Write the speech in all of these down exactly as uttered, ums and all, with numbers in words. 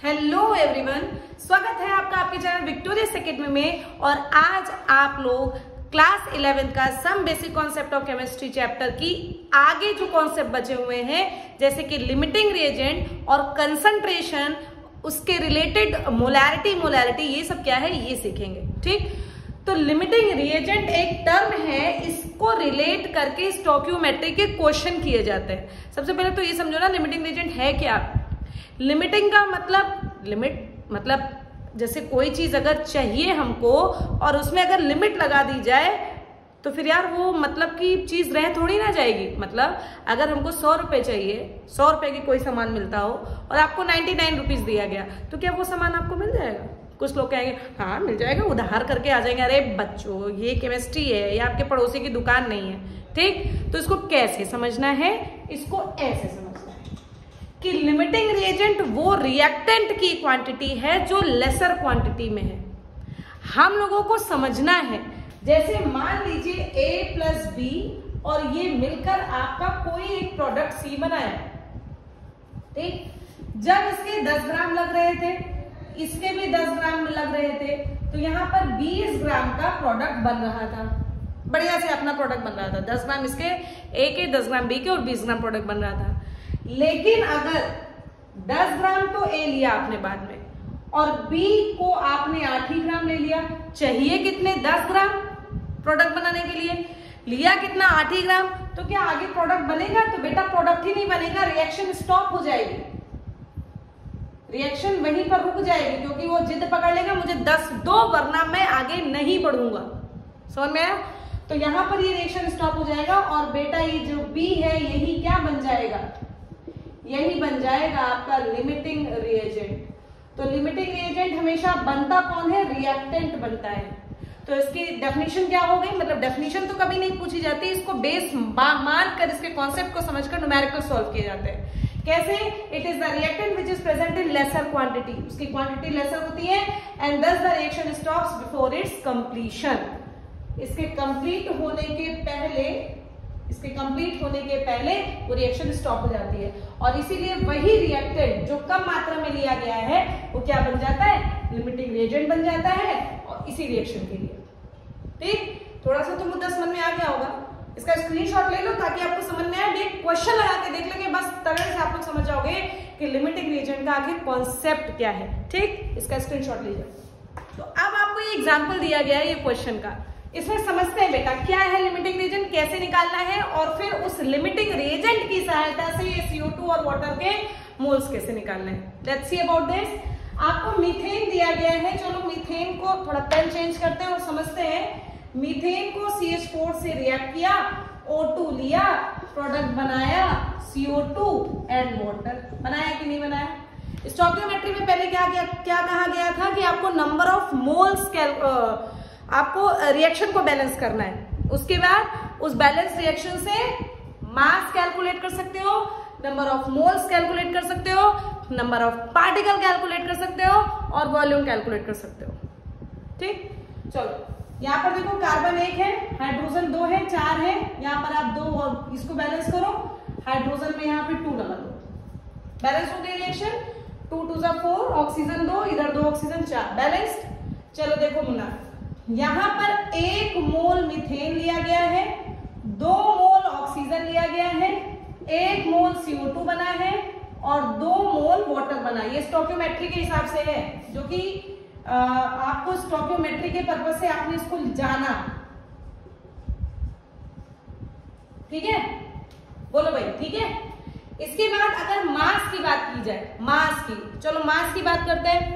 Hello everyone, स्वागत है आपका आपके चैनल विक्टोरियस एकेडमी में। और आज आप लोग क्लास इलेवेंथ का some basic concept of chemistry chapter की आगे जो कॉन्सेप्ट बचे हुए हैं, जैसे कि लिमिटिंग रिएजेंट और कंसंट्रेशन, उसके रिलेटेड मोलैरिटी मोलैरिटी ये सब क्या है ये सीखेंगे। ठीक, तो लिमिटिंग रिएजेंट एक टर्म है, इसको रिलेट करके स्टोइकियोमेट्री के क्वेश्चन किए जाते हैं। सबसे पहले तो ये समझो ना, लिमिटिंग रिएजेंट है क्या। लिमिटिंग का मतलब, लिमिट मतलब जैसे कोई चीज अगर चाहिए हमको और उसमें अगर लिमिट लगा दी जाए तो फिर यार वो मतलब की चीज रह थोड़ी ना जाएगी। मतलब अगर हमको सौ रुपए चाहिए, सौ रुपए की कोई सामान मिलता हो और आपको नाइन्टी नाइन रुपीज दिया गया, तो क्या वो सामान आपको मिल जाएगा? कुछ लोग कहेंगे हाँ मिल जाएगा, उधार करके आ जाएंगे। अरे बच्चों, ये केमिस्ट्री है, ये आपके पड़ोसी की दुकान नहीं है। ठीक, तो इसको कैसे समझना है, इसको ऐसे समझना है कि लिमिटिंग रिएजेंट वो रिएक्टेंट की क्वांटिटी है जो लेसर क्वांटिटी में है। हम लोगों को समझना है, जैसे मान लीजिए A प्लस बी और ये मिलकर आपका कोई एक प्रोडक्ट C बनाया। ठीक, जब इसके दस ग्राम लग रहे थे, इसके भी दस ग्राम लग रहे थे, तो यहाँ पर बीस ग्राम का प्रोडक्ट बन रहा था। बढ़िया से अपना प्रोडक्ट बन रहा था। दस ग्राम इसके A के, दस ग्राम B के और बीस ग्राम प्रोडक्ट बन रहा था। लेकिन अगर दस ग्राम तो A लिया आपने बाद में और B को आपने आठ ही ग्राम ले लिया, चाहिए कितने? दस ग्राम प्रोडक्ट बनाने के लिए, लिया कितना? आठ ही ग्राम। तो क्या आगे प्रोडक्ट बनेगा? तो बेटा प्रोडक्ट ही नहीं बनेगा, रिएक्शन स्टॉप हो जाएगी, रिएक्शन वहीं पर रुक जाएगी, क्योंकि वो जिद पकड़ लेगा मुझे दस दो वरना मैं आगे नहीं बढ़ूंगा। समझ में आया? तो यहां पर ये रिएक्शन स्टॉप हो जाएगा और बेटा ये जो B है यही क्या बन जाएगा? यही बन जाएगा आपका लिमिटिंग रिएजेंट। तो लिमिटिंग रिएजेंट हमेशा बनता कौन है? रिएक्टेंट बनता है। तो इसकी डेफिनेशन क्या हो गई? मतलब डेफिनेशन तो कभी नहीं पूछी जाती, इसको बेस मान कर इसके कॉन्सेप्ट को समझकर न्यूमेरिकल सॉल्व किए जाते हैं। कैसे? It is the reactant which is present in lesser quantity, उसकी क्वांटिटी लेसर होती है, and thus the reaction stops before its completion. इसके कंप्लीट होने के पहले इसके कंप्लीट होने के पहले वो रिएक्शन स्टॉप हो जाती है, और इसीलिए वही रिएक्टेंट जो कम मात्रा में लिया गया है वो क्या बन जाता है? लिमिटिंग रिएजेंट बन जाता है, और इसी रिएक्शन के लिए। ठीक, थोड़ा सा तो मुद्दा समझ में आ गया होगा। इसका स्क्रीनशॉट ले लो ताकि आपको समझ में आए। एक क्वेश्चन लगा के देख लेंगे, बस तरह से आप लोग समझ जाओगे कि लिमिटिंग रिएजेंट का आखिर कॉन्सेप्ट क्या है। ठीक, इसका स्क्रीनशॉट लीजिए। तो अब आपको ये एग्जाम्पल दिया गया है ये क्वेश्चन का, इसमें समझते हैं बेटा क्या है लिमिटिंग रिएजेंट, कैसे निकालना है, और फिर उस लिमिटिंग रिएजेंट की सहायता से सी ओ टू और वाटर के मोल्स कैसे निकालने हैं। Let's see about this. आपको मीथेन दिया गया है, चलो मीथेन को थोड़ा पेन चेंज करते हैं और समझते हैं। मीथेन को सी एच फोर से रिएक्ट किया, ओ टू लिया, प्रोडक्ट बनाया C O two and water. बनाया कि नहीं बनाया? स्टोइकियोमेट्री में पहले क्या क्या, क्या कहा गया था कि आपको नंबर ऑफ मोल्स कैल आपको रिएक्शन को बैलेंस करना है। उसके बाद उस बैलेंस रिएक्शन से मास कैलकुलेट कर सकते हो, नंबर ऑफ मोल्स कैलकुलेट कर सकते हो, नंबर ऑफ पार्टिकल कैलकुलेट कर सकते हो, और वॉल्यूम कैलकुलेट कर सकते हो। ठीक, चलो यहाँ पर देखो कार्बन एक है, हाइड्रोजन दो है, चार है। यहाँ पर आप दो और इसको बैलेंस करो, हाइड्रोजन में यहाँ पे टू लगा दो, बैलेंस हो गई रिएक्शन। टू टू जा फोर, ऑक्सीजन दो, इधर दो ऑक्सीजन, चार, बैलेंस्ड। चलो देखो मुन्ना, यहां पर एक मोल मीथेन लिया गया है, दो मोल ऑक्सीजन लिया गया है, एक मोल सी ओ टू बना है और दो मोल वाटर बना। ये स्टोइकियोमेट्री के हिसाब से है, जो कि आ, आपको स्टोइकियोमेट्री के पर्पज से आपने इसको जाना। ठीक है, बोलो भाई ठीक है। इसके बाद अगर मास की बात की जाए, मास की, चलो मास की बात करते हैं।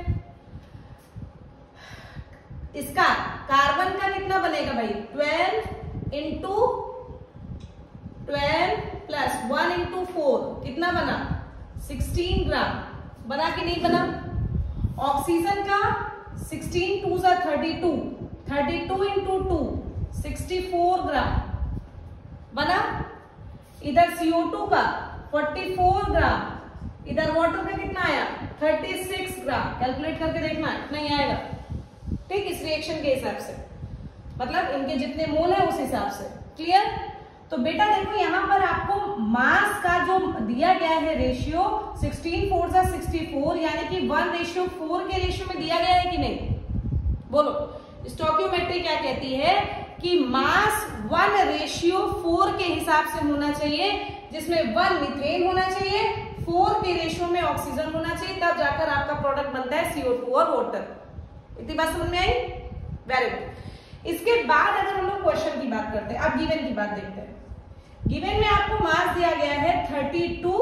इसका कार्बन का कितना बनेगा भाई? Twelve into twelve plus one into four, कितना बना? Sixteen gram. बना कि नहीं बना? ऑक्सीजन का सिक्सटीन टू सा thirty two, thirty two into two sixty four gram बना। इधर सी ओ टू का फोर्टी फोर ग्राम, इधर वाटर का कितना आया? Thirty six gram. कैलकुलेट करके देखना, इतना ही आएगा। ठीक, इस रिएक्शन के हिसाब से, मतलब इनके जितने मोल है उस हिसाब से। क्लियर? तो बेटा देखो यहाँ पर आपको मास का जो दिया गया है रेशियो सिक्सटीन फोर जा सिक्सटी फोर, यानी कि वन रेशियो फोर के रेशियो में दिया गया है कि नहीं? बोलो, स्टोइकियोमेट्री क्या कहती है कि मास वन रेशियो फोर के हिसाब से होना चाहिए, जिसमें वन मीथेन होना चाहिए, फोर के रेशियो में ऑक्सीजन होना चाहिए, तब जाकर आपका प्रोडक्ट बनता है सी ओ टू और वाटर। इतनी बात समझ में आई? Very good. इसके बाद अगर हम लोग क्वेश्चन की बात करते हैं, अब गिवन की बात देखते हैं। गिवन में आपको मास दिया गया है थर्टी टू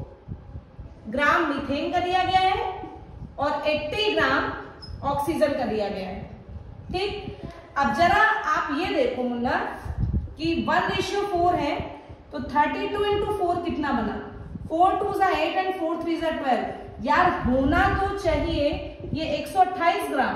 ग्राम मीथेन का दिया गया है और अस्सी ग्राम ऑक्सीजन का दिया गया है। ठीक, अब जरा आप ये देखो मुन्ना कि वन रेशियो फोर है, तो थर्टी टू इंटू फोर कितना बना? फोर टू जा एट एंड फोर थ्री जा ट्वेल्व। यार होना तो चाहिए ये एक सौ अट्ठाईस ग्राम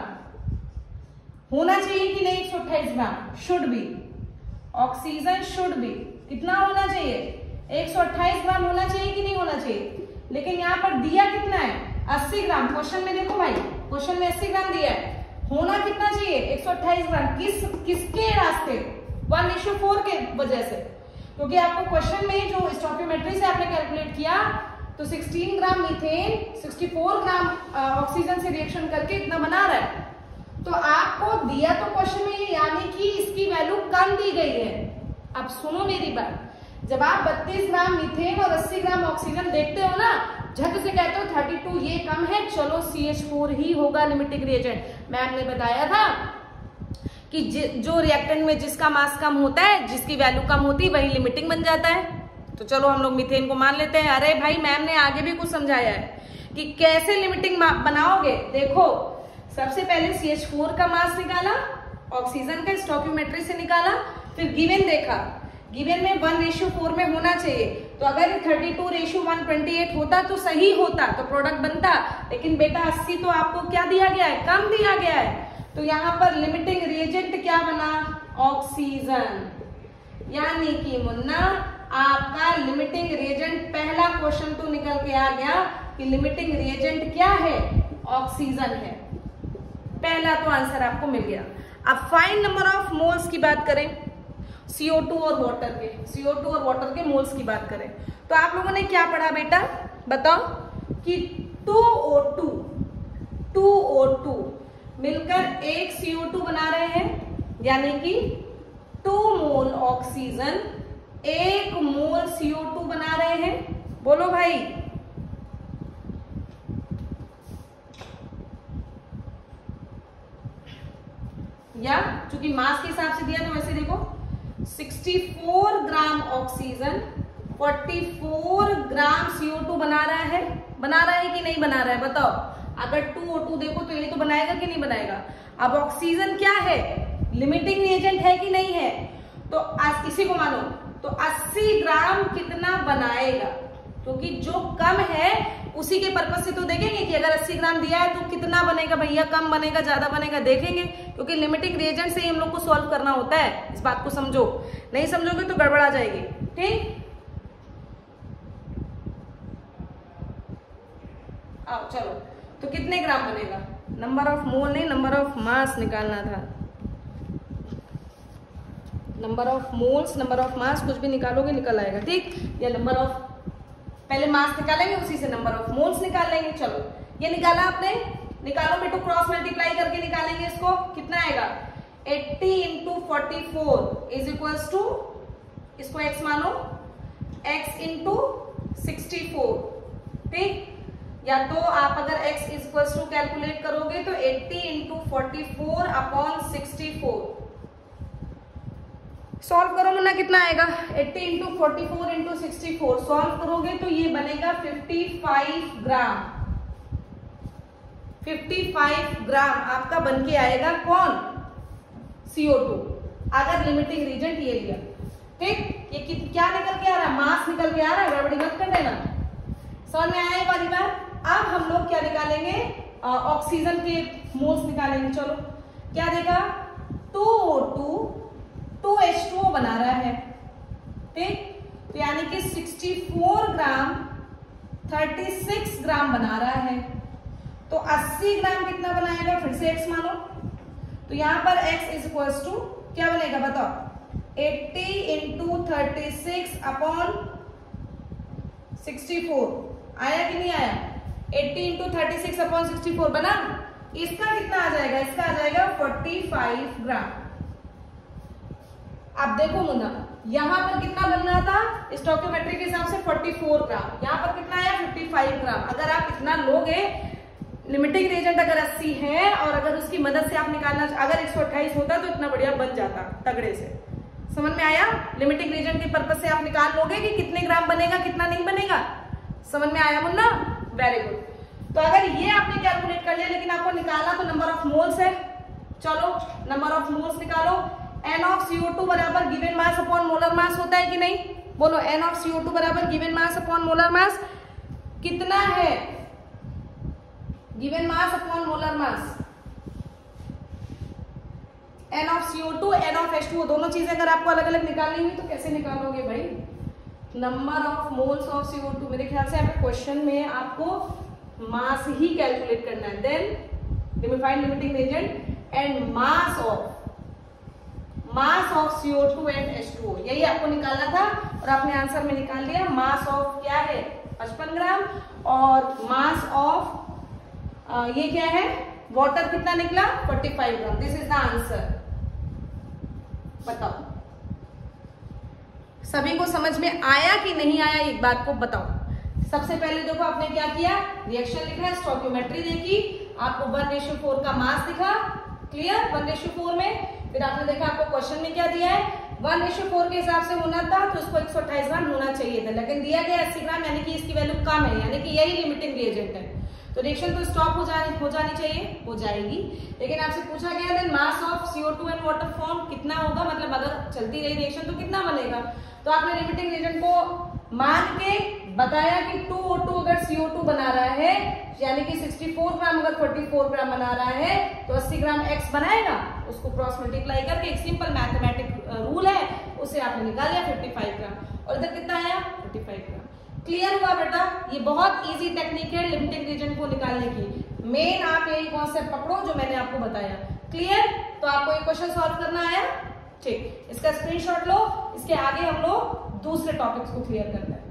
होना चाहिए कि नहीं? एक सौ अट्ठाईस gram should be. Oxygen should be कितना होना चाहिए? एक सौ अट्ठाईस ग्राम होना चाहिए कि नहीं होना चाहिए? लेकिन यहाँ पर दिया कितना है? अस्सी ग्राम। क्वेश्चन में देखो भाई, क्वेश्चन में अस्सी ग्राम दिया है, होना कितना चाहिए? एक सौ अट्ठाईस ग्राम। किस किसके रास्ते? वन रेशियो फोर के वजह से, क्योंकि आपको क्वेश्चन में जो स्टोइकियोमेट्री से आपने कैलकुलेट किया तो सोलह ग्राम मीथेन चौंसठ ग्राम ऑक्सीजन से रिएक्शन करके इतना बना रहा है। तो आपको दिया तो क्वेश्चन में, यानी कि इसकी वैल्यू कम दी गई है। अब सुनो मेरी बात, जब आप बत्तीस ग्राम मीथेन और अस्सी ग्राम ऑक्सीजन देखते हो ना, झट से कहते हो थर्टी टू ये कम है, चलो सी एच फोर ही होगा लिमिटिंग रिएजेंट। मैम ने बताया था कि जो रिएक्टेंट में जिसका मास कम होता है, जिसकी वैल्यू कम होती है, वही लिमिटिंग बन जाता है। तो चलो हम लोग मीथेन को मान लेते हैं। अरे भाई मैम ने आगे भी कुछ समझाया है कि कैसे लिमिटिंग बनाओगे। देखो सबसे पहले सी एच फोर का मास निकाला, ऑक्सीजन का स्टोइकियोमेट्री से निकाला, फिर गिवन देखा, गिवन में वन रेशियो फोर में होना चाहिए। तो अगर thirty two ratio one twenty eight होता तो सही होता, तो प्रोडक्ट बनता। लेकिन बेटा अस्सी तो आपको क्या दिया गया है? कम दिया गया है। तो यहाँ पर लिमिटिंग रिएजेंट क्या बना? ऑक्सीजन। यानी कि मुन्ना आपका लिमिटिंग रिएजेंट, पहला क्वेश्चन तो निकल के आ गया कि लिमिटिंग रिएजेंट क्या है? ऑक्सीजन है। पहला तो आंसर आपको मिल गया। अब फाइंड नंबर ऑफ मोल्स की बात करें, सी ओ टू और वाटर के, सी ओ टू और वाटर के मोल्स की बात करें, तो आप लोगों ने क्या पढ़ा बेटा? बताओ कि two O two two O two मिलकर एक सी ओ टू बना रहे हैं, यानी कि टू मोल ऑक्सीजन एक मोल सी ओ टू बना रहे हैं। बोलो भाई, या चूंकि मास के हिसाब से दिया तो वैसे देखो चौंसठ ग्राम ऑक्सीजन चौवालीस ग्राम सी ओ टू बना रहा है। बना रहा है कि नहीं बना रहा है? बताओ। अगर टू ओ टू देखो तो ये तो बनाएगा कि नहीं बनाएगा? अब ऑक्सीजन क्या है? लिमिटिंग रिएजेंट है कि नहीं है? तो आज इसी को मानो, तो अस्सी ग्राम कितना बनाएगा? क्योंकि जो कम है उसी के पर्पज से तो देखेंगे कि अगर अस्सी ग्राम दिया है तो कितना बनेगा भैया, कम बनेगा ज्यादा बनेगा, देखेंगे। क्योंकि लिमिटिंग रिएजेंट से ही हम लोग को सॉल्व करना होता है। इस बात को समझो, नहीं समझोगे तो गड़बड़ा जाएगी। ठीक, आओ चलो, तो कितने ग्राम बनेगा? नंबर ऑफ मोल नहीं, नंबर ऑफ मास निकालना था। Number of moles, number of mass, कुछ भी निकालोगे निकल आएगा। ठीक, या नंबर ऑफ, पहले मास निकालेंगे उसी से नंबर ऑफ मोल्स निकाल लेंगे। चलो ये निकाला आपने, निकालो बेटो, क्रॉस मल्टीप्लाई करके निकालेंगे इसको। कितना आएगा? अस्सी into forty four is equals to, इसको x मानो, x इंटू सिक्सटी फोर। ठीक, या तो आप अगर x is equals to calculate करोगे तो अस्सी into forty four upon sixty four. Solve करो मुन्ना, कितना आएगा? अस्सी into forty four into sixty four solve करोगे तो ये बनेगा पचपन ग्राम। पचपन ग्राम आपका बनके आएगा कौन? सी ओ टू, अगर लिमिटिंग रीजन ये लिया। ठीक, ये क्या निकल के आ रहा है? मास निकल के आ रहा है, गड़बड़ी मत कर देना। समझ में आया एक बारी बार? अब हम लोग क्या निकालेंगे? ऑक्सीजन के मोल्स निकालेंगे। चलो क्या देगा? Two O two two H two O बना रहा है। ठीक, तो यानी कि चौंसठ ग्राम छत्तीस ग्राम बना रहा है। तो अस्सी ग्राम कितना बनाएगा? फिर से x मानो, तो यहां पर x इज इक्वल्स टू क्या बनेगा? बताओ, eighty into thirty six upon sixty four, आया कि नहीं आया? Eighty into thirty six upon sixty four बना। इसका कितना आ जाएगा? इसका आ जाएगा फोर्टी फाइव ग्राम। अब देखो मुन्ना, यहां पर कितना बन रहा था स्टोइकियोमेट्री के हिसाब से फोर्टी फोर ग्राम, यहां पर कितना आया फिफ्टी फाइव ग्राम। अगर आप इतना लोगे, लिमिटिंग रिएजेंट अगर अस्सी है और अगर उसकी मदद से आप निकालना, अगर एक सौ अट्ठाईस होता तो इतना बढ़िया बन जाता तगड़े से। समझ में आया? लिमिटिंग रिएजेंट के पर्पज से आप निकाल लोगे कि कितने ग्राम बनेगा कितना नहीं बनेगा। समझ में आया मुन्ना? Very good. तो अगर ये आपने कैलकुलेट कर लिया, लेकिन आपको निकालना तो नंबर ऑफ मोल्स है। चलो नंबर ऑफ मोल्स निकालो। N of C O two बराबर given mass upon molar mass होता है कि नहीं? बोलो, N of C O two बराबर given mass upon molar mass कितना है? Given mass upon molar mass, N of C O two, N of H two, दोनों चीजें अगर आपको अलग अलग निकालनी हुई तो कैसे निकालोगे भाई? Number of moles of C O two. मेरे ख्याल से आपके क्वेश्चन में आपको मास ही कैलकुलेट करना है। Then we find limiting reagent and mass of mass of C O two and H two O, यही आपको निकालना था और आपने आंसर में निकाल लिया। मास ऑफ क्या है? पचपन ग्राम और मास ऑफ आ, ये क्या है? वाटर कितना निकला? Forty five gram. This is the answer. बताओ सभी को समझ में आया कि नहीं आया, एक बात को बताओ। सबसे पहले देखो आपने क्या किया, रिएक्शन लिखा, स्टोइकियोमेट्री देखी, आपको वन रेशियो फोर का मास दिखा, क्लियर, वन रेशियो फोर में। फिर आपने देखा आपको क्वेश्चन में क्या दिया है, वन रेशियो फोर के हिसाब से होना था तो उसको एक सौ अट्ठाईस ग्राम होना चाहिए था, लेकिन दिया गया अस्सी ग्राम, यानी कि इसकी वैल्यू कम है, यानी कि यही लिमिटिंग रिएजेंट है। तो रिएक्शन तो स्टॉप हो जानी हो जानी चाहिए, हो जाएगी। लेकिन आपसे पूछा गया then mass of C O two and water form कितना होगा, मतलब अगर चलती रही रिएक्शन तो कितना बनेगा। तो आपने लिमिटिंग रिएजेंट को मान के बताया कि टू ओ टू अगर सी ओ टू बना रहा है, यानी कि सिक्सटी फोर ग्राम अगर फोर्टी फोर ग्राम बना रहा है तो अस्सी ग्राम एक्स बनाएगा, उसको क्रॉस मल्टीप्लाई करके एक सिंपल मैथमेटिक रूल है उसे आपने निकाल लिया फिफ्टी फाइव ग्राम, और इधर कितना आया फोर्टी फाइव ग्राम। क्लियर हुआ बेटा? ये बहुत इजी टेक्निक है लिमिटिंग रिएजेंट को निकालने की। मेन आप यही कॉन्सेप्ट पकड़ो जो मैंने आपको बताया। क्लियर? तो आपको ये क्वेश्चन सॉल्व करना आया? ठीक, इसका स्क्रीनशॉट लो, इसके आगे हम लोग दूसरे टॉपिक्स को क्लियर करते हैं।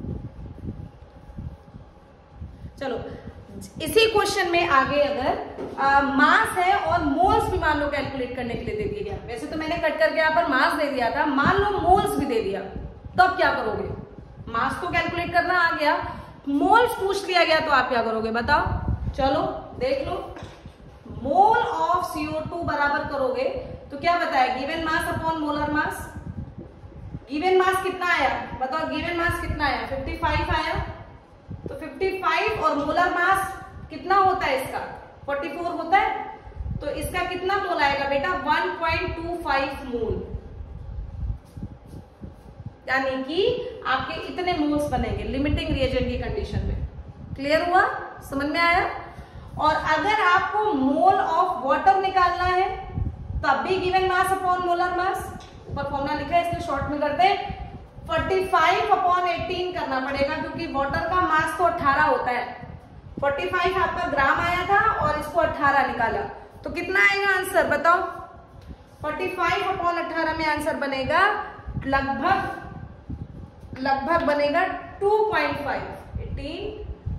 चलो इसी क्वेश्चन में आगे अगर आ, मास है और मोल्स भी मान लो कैलकुलेट करने के लिए दे दिया गया, वैसे तो मैंने कट करके यहाँ पर मास दे दिया था, मान लो मोल्स भी दे दिया, तो अब क्या करोगे? मास तो कैलकुलेट करना आ गया, मोल्स पूछ लिया गया तो आप क्या करोगे बताओ? चलो देख लो, mole of C O two बराबर करोगे तो क्या बताया, given mass upon molar mass. Given mass कितना आया बताओ? गिवन मास कितना आया? फिफ्टी फाइव आया, तो फिफ्टी फाइव और मोलर मास कितना होता है इसका? फोर्टी फोर होता है, तो इसका कितना मोल आएगा बेटा? One point two five mole, यानी कि आपके इतने मोल्स बनेंगे लिमिटिंग रिएजेंट की कंडीशन में। क्लियर हुआ? समझ में आया? और अगर आपको मोल ऑफ वाटर निकालना है तब भी given mass upon molar mass, ऊपर फॉर्मूला लिखा है इसलिए शॉर्ट में करते हैं, फोर्टी फाइव अपॉन एटीन करना पड़ेगा, क्योंकि वाटर का मास तो अठारह होता है। फोर्टी फाइव आपका ग्राम आया था और इसको अठारह निकाला, तो कितना आएगा आंसर बताओ? फोर्टी फाइव अपॉन अठारह में आंसर बनेगा लगभग लगभग बनेगा two point five, eighteen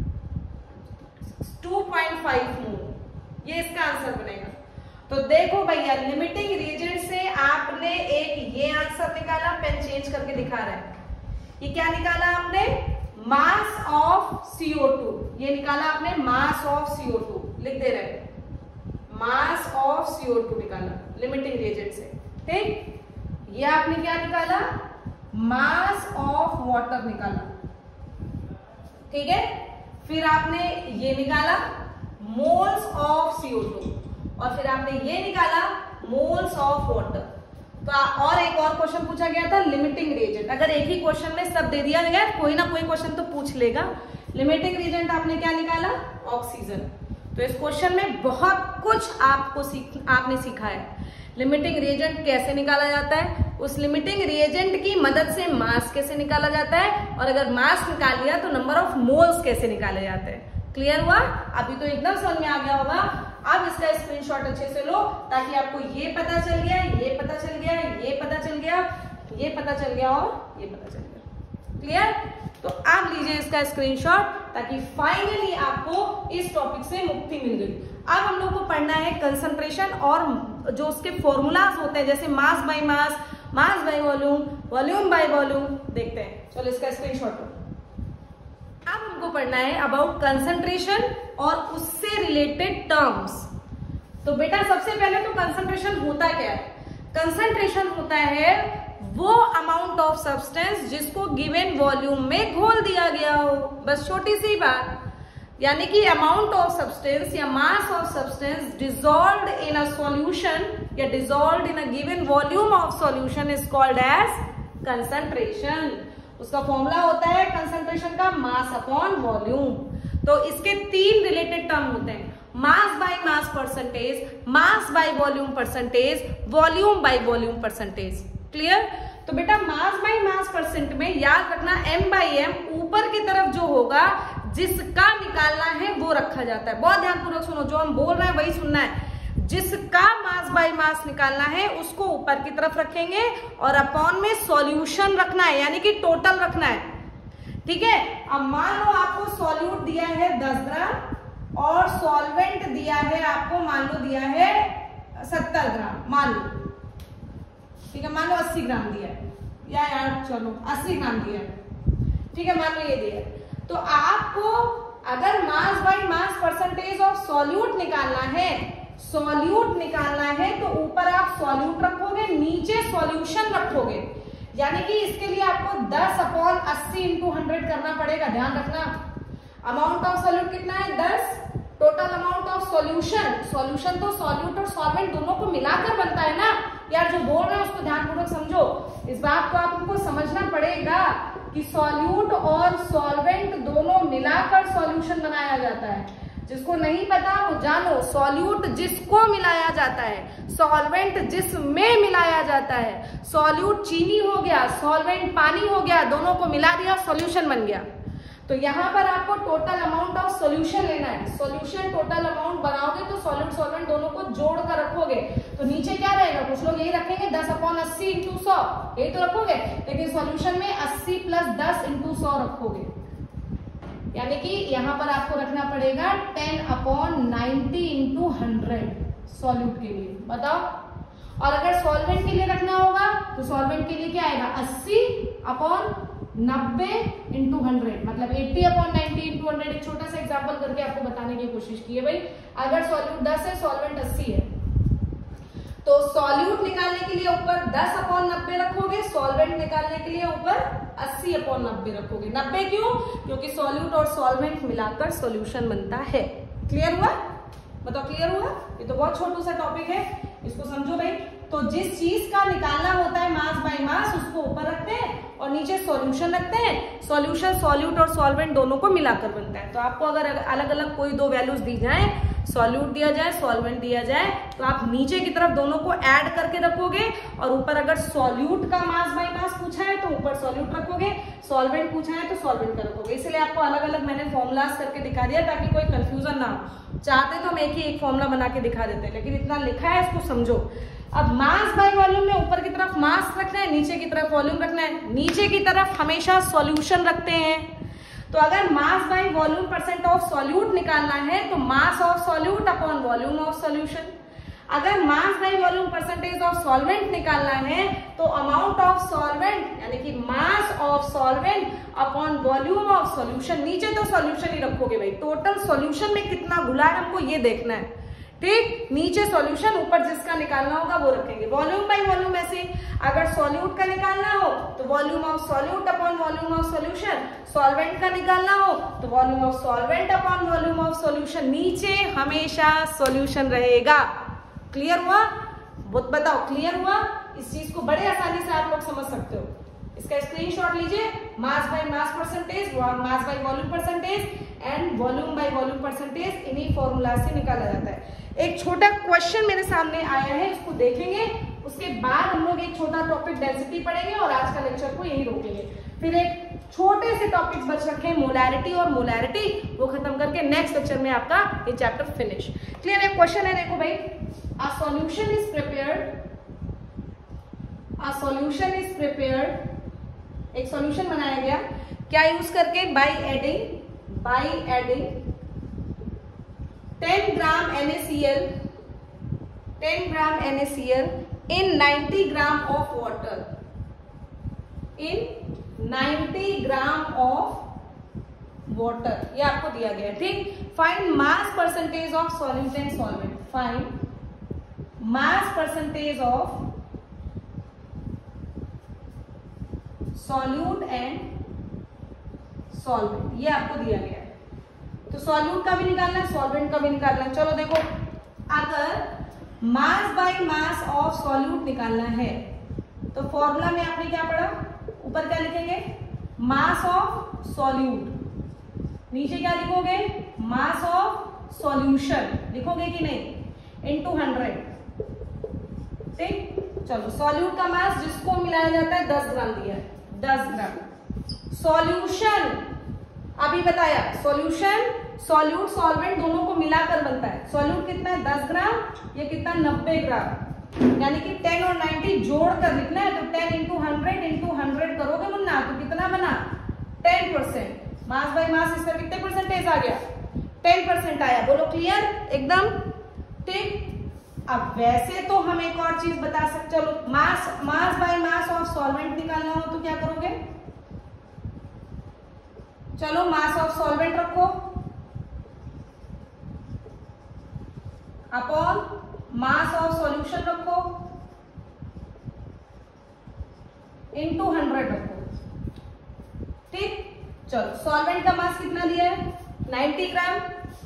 two point five mole, ये इसका आंसर बनेगा। तो देखो भैया, लिमिटिंग रिएजेंट से आपने एक ये आंसर निकाला, पेन चेंज करके दिखा रहा है, ये क्या निकाला आपने? मास ऑफ सी ओ टू, ये निकाला आपने मास ऑफ सी ओ टू, लिख दे रहे mass of C O two निकाला लिमिटिंग रिएजेंट से। ठीक, ये आपने क्या निकाला? मास ऑफ वाटर निकाला। ठीक है, फिर आपने ये निकाला moles of C O two, और फिर आपने ये निकाला मोल्स ऑफ वाटर। तो और एक और क्वेश्चन पूछा गया था लिमिटिंग रिएजेंट। अगर एक ही क्वेश्चन में सब दे दिया गया, कोई ना कोई क्वेश्चन तो पूछ लेगा। लिमिटिंग रिएजेंट आपने क्या निकाला? ऑक्सीजन। तो इस क्वेश्चन में बहुत कुछ आपको सीख आपने सीखा है। लिमिटिंग रिएजेंट कैसे निकाला जाता है, उस लिमिटिंग रिएजेंट की मदद से मास कैसे निकाला जाता है, और अगर मास निकाल लिया तो नंबर ऑफ मोल्स कैसे निकाले जाते हैं। क्लियर हुआ? अभी तो एकदम समझ में आ गया होगा अब इसका स्क्रीनशॉट अच्छे से लो ताकि आपको ये पता चल गया, ये पता चल गया, ये पता चल गया, ये पता चल गया और ये पता चल गया। क्लियर? तो आप लीजिए इसका स्क्रीनशॉट ताकि फाइनली आपको इस टॉपिक से मुक्ति मिल गई। अब हम लोग को पढ़ना है कंसंट्रेशन और जो उसके फॉर्मूलाज होते हैं, जैसे mass by mass, mass by volume, volume by volume. देखते हैं, चलो इसका स्क्रीनशॉट लो। अब हमको पढ़ना है अबाउट कंसंट्रेशन और उससे रिलेटेड टर्म्स। तो बेटा सबसे पहले तो कंसंट्रेशन होता क्या है? कंसंट्रेशन होता है वो अमाउंट ऑफ सब्सटेंस जिसको गिवन वॉल्यूम में घोल दिया गया हो, बस छोटी सी बात। यानी कि अमाउंट ऑफ सब्सटेंस या mass of substance dissolved in a solution या dissolved in a given volume of solution is called as concentration. उसका फॉर्मूला होता है कंसंट्रेशन का मास अपॉन वॉल्यूम। तो इसके तीन रिलेटेड टर्म होते हैं, mass by mass percentage, mass by volume percentage, volume by volume percentage. Clear? तो बेटा मास बाय मास परसेंट में याद रखना एम बाई एम ऊपर की तरफ जो होगा जिसका निकालना है वो रखा जाता है। बहुत ध्यानपूर्वक सुनो, जो हम बोल रहे हैं वही सुनना है। जिसका मास बाय मास निकालना है उसको ऊपर की तरफ रखेंगे और अपॉन में सॉल्यूशन रखना है, यानी कि टोटल रखना है। ठीक है? अब मान लो आपको सॉल्यूट दिया है दस ग्राम और सॉल्वेंट दिया है आपको, मान लो दिया है सत्तर ग्राम, मान लो। ठीक है, मान लो अस्सी ग्राम दिया है, या यार चलो अस्सी ग्राम दिया है। ठीक है, मान लो ये दिया है। तो आपको अगर mass by mass percentage of solute निकालना है, सॉल्यूट निकालना है तो ऊपर आप सॉल्यूट रखोगे, नीचे सॉल्यूशन रखोगे। यानी कि इसके लिए आपको दस अपॉन अस्सी इंटू हंड्रेड करना पड़ेगा। ध्यान रखना, अमाउंट ऑफ सॉल्यूट कितना है? दस। Total amount of solution, solution तो सॉल्यूट और सॉल्वेंट दोनों को मिलाकर बनता है ना यार। जो बोल रहे हैं उसको ध्यानपूर्वक समझो। इस बात को आपको समझना पड़ेगा कि सॉल्यूट और सॉल्वेंट दोनों मिलाकर सॉल्यूशन बनाया जाता है। जिसको नहीं पता वो जानो, सॉल्यूट जिसको मिलाया जाता है, सॉल्वेंट जिसमें मिलाया जाता है। सॉल्यूट चीनी हो गया, सॉल्वेंट पानी हो गया, दोनों को मिला दिया, सॉल्यूशन बन गया। तो यहाँ पर आपको टोटल अमाउंट ऑफ सॉल्यूशन लेना है। सॉल्यूशन टोटल अमाउंट बनाओगे तो सॉल्यूट सॉल्वेंट दोनों को जोड़ कर रखोगे। तो नीचे क्या रहेगा? कुछ लोग यही रखेंगे दस अपॉन अस्सी इंटू सौ, यही तो रखोगे। लेकिन सॉल्यूशन में अस्सी प्लस दस इंटू सौ रखोगे। यानी कि यहाँ पर आपको रखना पड़ेगा ten upon ninety into hundred solute के लिए। बताओ। और अगर सॉल्वेंट के लिए रखना होगा तो सॉल्वेंट के लिए क्या आएगा? अस्सी अपॉन नब्बे इंटू हंड्रेड, मतलब अस्सी अपॉन नाइनटी इंटू हंड्रेड। एक छोटा सा एग्जांपल करके आपको बताने की कोशिश की है भाई। अगर सॉल्यूट दस है, सॉल्वेंट अस्सी है, तो सॉल्यूट निकालने के लिए ऊपर दस अपॉन नब्बे रखोगे, सॉल्वेंट निकालने के लिए ऊपर अस्सी अपॉन नब्बे रखोगे। नब्बे क्यों? क्योंकि सॉल्यूट और सॉल्वेंट मिलाकर सॉल्यूशन बनता है। क्लियर हुआ? बताओ, क्लियर हुआ? ये तो बहुत छोटू सा टॉपिक है, इसको समझो भाई। तो जिस चीज का निकालना होता है मास बाय मास, उसको ऊपर रखते हैं और नीचे सॉल्यूशन रखते हैं। सॉल्यूशन सॉल्यूट और सॉल्वेंट दोनों को मिलाकर बनता है। तो आपको अगर अलग अलग कोई दो वैल्यूज दी जाए, सॉल्यूट दिया जाए, सॉल्वेंट दिया जाए, तो आप नीचे की तरफ दोनों को ऐड करके रखोगे और ऊपर अगर सॉल्यूट का मास बाय मास पूछा है तो ऊपर सॉल्यूट रखोगे, सॉल्वेंट पूछा है तो सॉल्वेंट का रखोगे। इसलिए आपको अलग अलग मैंने फॉर्मुलाज करके दिखा दिया ताकि कोई कंफ्यूजन ना हो। चाहते तो हम एक ही एक फॉर्मुला बना के दिखा देते, लेकिन इतना लिखा है इसको समझो। अब मास बाय वॉल्यूम में ऊपर की तरफ मास रखना है, नीचे की तरफ वॉल्यूम रखना है। नीचे की तरफ हमेशा सॉल्यूशन रखते हैं। तो अगर mass by volume percent of solute निकालना है तो mass of solute upon volume of solution. अगर mass by volume percentage of solvent निकालना है तो अमाउंट ऑफ सॉल्वेंट यानी कि mass of solvent upon volume of solution. नीचे तो सॉल्यूशन ही रखोगे भाई, टोटल सॉल्यूशन में कितना घुला है हमको ये देखना है। ठीक, नीचे सॉल्यूशन, ऊपर जिसका निकालना होगा वो रखेंगे। वॉल्यूम बाय वॉल्यूम ऐसे, अगर सॉल्यूट का निकालना हो तो volume of solute upon volume of solution. Solvent का निकालना हो तो volume of solvent upon volume of solution. नीचे हमेशा सॉल्यूशन रहेगा। क्लियर हुआ? बताओ, क्लियर हुआ? इस चीज को बड़े आसानी से आप लोग समझ सकते हो। इसका स्क्रीनशॉट लीजिए। Mass by mass percentage, mass by volume percentage and volume by volume percentage इन्हीं फॉर्मूला से निकाला जाता है। एक छोटा क्वेश्चन मेरे सामने आया है, इसको देखेंगे, उसके बाद हम लोग एक छोटा टॉपिक डेंसिटी पढ़ेंगे और आज का लेक्चर को यही रोकेंगे। फिर एक छोटे से टॉपिक्स बच रखे हैं, मोलैरिटी और मोलैरिटी, वो खत्म करके नेक्स्ट लेक्चर में आपका ये चैप्टर फिनिश। क्लियर है? क्वेश्चन है, देखो भाई, a solution is prepared, a solution is prepared, एक सॉल्यूशन बनाया गया, क्या यूज करके? By adding, by adding ten gram NaCl, ten gram NaCl in ninety gram of water, in ninety gram of water, ये आपको दिया गया है, ठीक। Find mass percentage of solute and solvent, find mass percentage of solute and solvent, ये आपको दिया गया है। तो सॉल्यूट का भी निकालना है, सॉल्वेंट का भी निकालना है। चलो देखो, अगर mass by mass of solute निकालना है तो फॉर्मूला में आपने क्या पढ़ा? ऊपर क्या लिखेंगे? मास ऑफ सॉल्यूट, नीचे क्या लिखोगे? मास ऑफ सॉल्यूशन, लिखोगे कि नहीं? इनटू हंड्रेड, ठीक। चलो, सॉल्यूट का मास जिसको मिलाया जाता है दस ग्राम दिया है, दस ग्राम। सॉल्यूशन अभी बताया, सॉल्यूशन सॉल्यूट सॉल्वेंट दोनों को मिलाकर बनता है। सॉल्यूट कितना है? दस ग्राम, ये कितना? नब्बे ग्राम, यानी कि टेन और नाइन्टी जोड़कर लिखना है। तो ten into hundred into hundred करोगे मुन्ना, तो कितना बना? Ten percent. Mass by mass इसमें कितने परसेंटेज आ गया? टेन परसेंट आया। बोलो क्लियर एकदम, ठीक। अब वैसे तो हम एक और चीज बता सकते, चलो mass mass by mass of solvent निकालना हो तो क्या करोगे? चलो मास ऑफ सॉल्वेंट रखो अपॉन मास ऑफ सॉल्यूशन रखो इनटू हंड्रेड रखो, ठीक। चलो, सॉल्वेंट का मास कितना दिया है? नाइन्टी ग्राम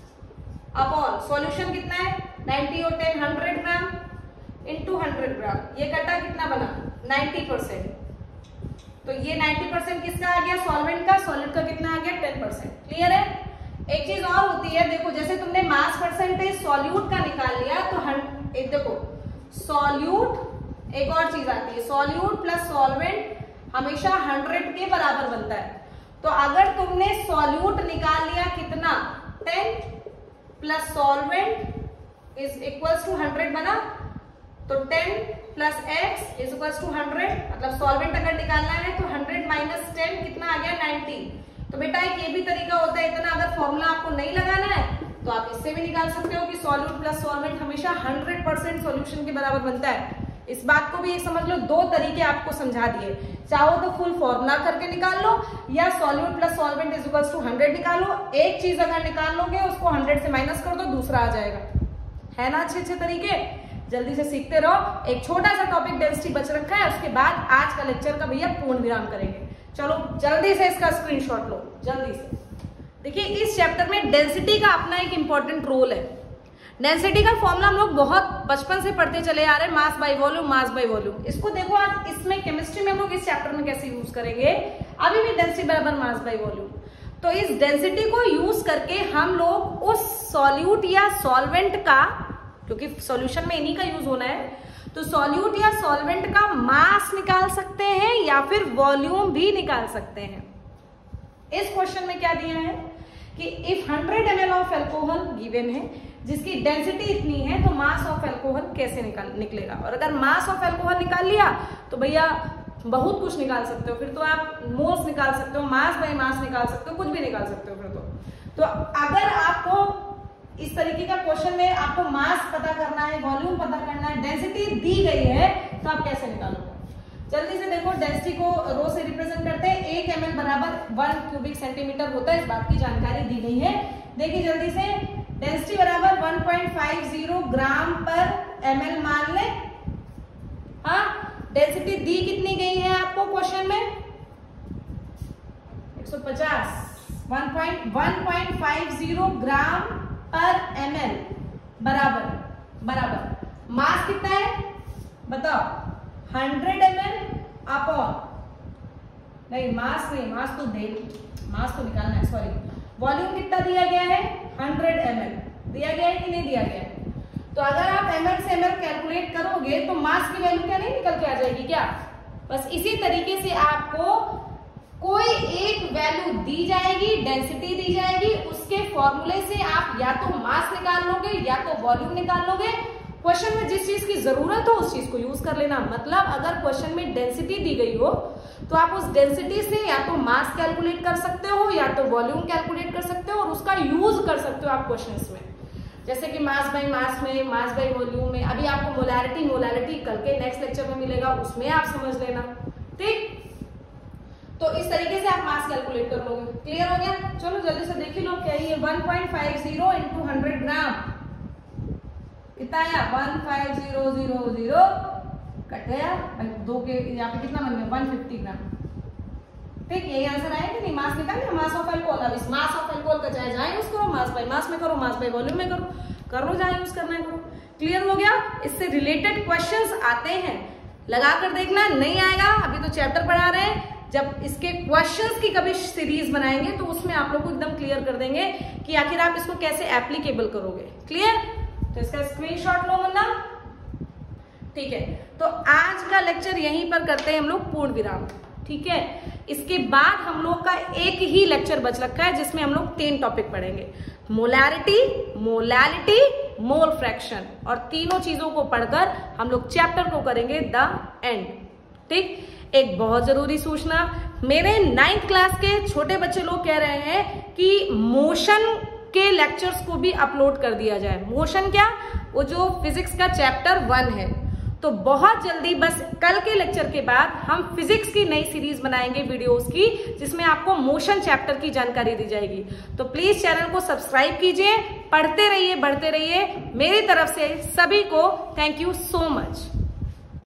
अपॉन सॉल्यूशन कितना है? नाइन्टी और ten hundred gram into hundred gram, ये कटा कितना बना? Ninety percent. तो ये नाइन्टी परसेंट किसका आ गया? सॉल्वेंट का। सॉलिड का कितना आ गया? Ten percent. क्लियर है? एक चीज और होती है, देखो जैसे तुमने मास परसेंटेज सॉल्यूट का निकाल लिया तो हन, एक देखो सॉल्यूट, एक और चीज आती है, सॉल्यूट प्लस सॉल्वेंट हमेशा हंड्रेड के बराबर बनता है। तो अगर तुमने सॉल्यूट निकाल लिया कितना? Ten plus solvent is equals to hundred बना, तो ten plus x is equals to hundred, मतलब सॉल्वेंट अगर निकालना है तो हंड्रेड माइनस टेन कितना आ गया? नाइन्टी। तो बेटा एक ये भी तरीका होता है, इतना अगर फॉर्मूला आपको नहीं लगाना है तो आप इससे भी निकाल सकते हो कि सॉल्यूट प्लस सॉल्वेंट हमेशा हंड्रेड परसेंट सॉल्यूशन के बराबर बनता है। इस बात को भी एक समझ लो, दो तरीके आपको समझा दिए, चाहो तो फुल फॉर्मूला करके निकाल लो या solute plus solvent is equals to hundred निकालो। एक चीज अगर निकाल लोगे उसको हंड्रेड से माइनस कर दो, दूसरा आ जाएगा। है ना अच्छे अच्छे तरीके? जल्दी से सीखते रहो। एक छोटा सा टॉपिक डेंसिटी बच रखा है, उसके बाद आज का लेक्चर का भैया पूर्ण विराम करेंगे। चलो जल्दी से इसका स्क्रीनशॉट लो, जल्दी से। देखिए इस चैप्टर में डेंसिटी का अपना एक इंपॉर्टेंट रोल है। डेंसिटी का फॉर्मूला हम लोग बहुत बचपन से पढ़ते चले आ रहे हैं, mass by volume, mass by volume. इसको देखो आज इसमें केमिस्ट्री में हम लोग इस चैप्टर में कैसे यूज करेंगे, अभी भी डेंसिटी बराबर मास बाय वॉल्यूम। तो इस डेंसिटी को यूज करके हम लोग उस सॉल्यूट या सॉल्वेंट का, क्योंकि सॉल्यूशन में इन्हीं का यूज होना है, तो सॉल्यूट या सॉल्वेंट का मास निकाल सकते हैं या फिर वॉल्यूम भी निकाल सकते हैं। इस क्वेश्चन में क्या दिया है कि if hundred M L of alcohol given है जिसकी डेंसिटी इतनी है तो मास ऑफ एल्कोहल कैसे निकाल निकलेगा। और अगर मास ऑफ एल्कोहल निकाल लिया तो भैया बहुत कुछ निकाल सकते हो, फिर तो आप मोल्स निकाल सकते हो, मास बाय मास निकाल सकते हो, कुछ भी निकाल सकते हो फिर तो। तो अगर आपको इस तरीके का क्वेश्चन में आपको मास पता करना है, वॉल्यूम पता करना है, डेंसिटी दी गई है, तो आप कैसे निकालोगे? जल्दी से देखो, डेंसिटी को रो से रिप्रेजेंट करते हैं, एक एम एल बराबर वन क्यूबिक सेंटीमीटर होता है, इस बात की जानकारी दी गई है। देखिए जल्दी से, डेंसिटी बराबर one point five zero gram per M L मान ले। हाँ, डेंसिटी दी कितनी गई है आपको क्वेश्चन में? एक सौ पचास। One point five zero gram per M L बराबर बराबर मास कितना है बताओ? हंड्रेड एम एल अपॉन, नहीं मास नहीं, मास तो दे मास तो निकालना है, सॉरी। वॉल्यूम कितना दिया गया है? हंड्रेड एम एल दिया गया है कि नहीं दिया गया है? तो अगर आप एम एल से एम एल कैलकुलेट करोगे तो मास की वैल्यू क्या नहीं निकल के आ जाएगी क्या? बस इसी तरीके से आपको कोई एक वैल्यू दी जाएगी, डेंसिटी दी जाएगी, उसके फॉर्मूले से आप या तो मास निकाल लोगे या तो वॉल्यूम निकाल लोगे। क्वेश्चन में जिस चीज की जरूरत हो उस चीज को यूज कर लेना। मतलब अगर क्वेश्चन में डेंसिटी दी गई हो तो आप उस डेंसिटी से या तो मास कैलकुलेट कर सकते हो या तो वॉल्यूम कैलकुलेट कर सकते हो और उसका यूज कर सकते हो आप क्वेश्चंस में। जैसे कि मास बाय मास में, मास बाय वॉल्यूम में, अभी आपको मोलैरिटी मोलैरिटी कल के नेक्स्ट लेक्चर में मिलेगा, उसमें आप समझ लेना। ठीक, तो इस तरीके से आप मास कैलकुलेट कर लोगे। क्लियर हो गया? चलो जल्दी से देख लो क्या ये one point five zero into hundred gram कितना आया? One five zero zero zero cut गया दो के, यहाँ पे कितना बन गया? One fifty gram. ठीक, यही आंसर आया कि नहीं? मास निकालिए, मास ऑफ अल्कोहल। अब इस मास ऑफ अल्कोहल का चाहे जहां यूज करो, मास बाय मास में करो, मास बाय वॉल्यूम में करो, कर लो जहां यूज करना है करो। क्लियर हो गया? इससे रिलेटेड क्वेश्चंस आते हैं, लगा कर देखना। नहीं आएगा, अभी तो चैप्टर पढ़ा रहे हैं, जब इसके क्वेश्चंस की कभी सीरीज बनाएंगे तो उसमें आप लोग को एकदम क्लियर कर देंगे कि आखिर आप इसको कैसे एप्लीकेबल करोगे। क्लियर? तो इसका स्क्रीनशॉट लो वरना। ठीक है, तो आज का लेक्चर यहीं पर करते हैं हम लोग पूर्ण विराम। ठीक है, इसके बाद हम लोग का एक ही लेक्चर बच रखा है जिसमें हम लोग तीन टॉपिक पढ़ेंगे, मोलैरिटी, मोलैलिटी, मोल फ्रैक्शन, और तीनों चीजों को पढ़कर हम लोग चैप्टर को करेंगे द एंड। ठीक, एक बहुत जरूरी सूचना, मेरे नाइन्थ क्लास के छोटे बच्चे लोग कह रहे हैं कि मोशन के लेक्चर्स को भी अपलोड कर दिया जाए। मोशन क्या? वो जो फिजिक्स का चैप्टर वन है। तो बहुत जल्दी, बस कल के लेक्चर के बाद हम फिजिक्स की नई सीरीज बनाएंगे वीडियोस की, जिसमें आपको मोशन चैप्टर की जानकारी दी जाएगी। तो प्लीज चैनल को सब्सक्राइब कीजिए, पढ़ते रहिए, बढ़ते रहिए। मेरी तरफ से सभी को थैंक यू सो मच।